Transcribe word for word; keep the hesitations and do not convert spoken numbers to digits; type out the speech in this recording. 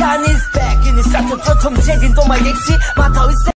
Gun is back and it's such a total changing for my exit. My toe is